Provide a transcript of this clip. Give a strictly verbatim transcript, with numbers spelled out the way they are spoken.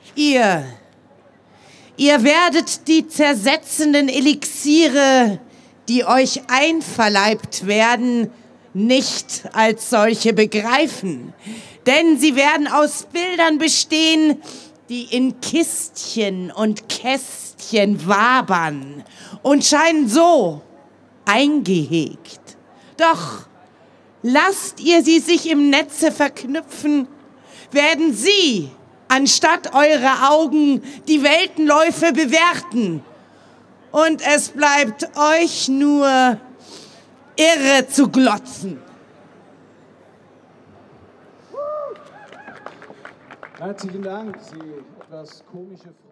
Ihr, ihr werdet die zersetzenden Elixiere, die euch einverleibt werden, nicht als solche begreifen. Denn sie werden aus Bildern bestehen, die in Kistchen und Kästchen wabern und scheinen so eingehegt. Doch lasst ihr sie sich im Netze verknüpfen, werden sie anstatt eurer Augen die Weltenläufe bewerten. Und es bleibt euch nur irre zu glotzen. Herzlichen Dank, Sie etwas komische Frau.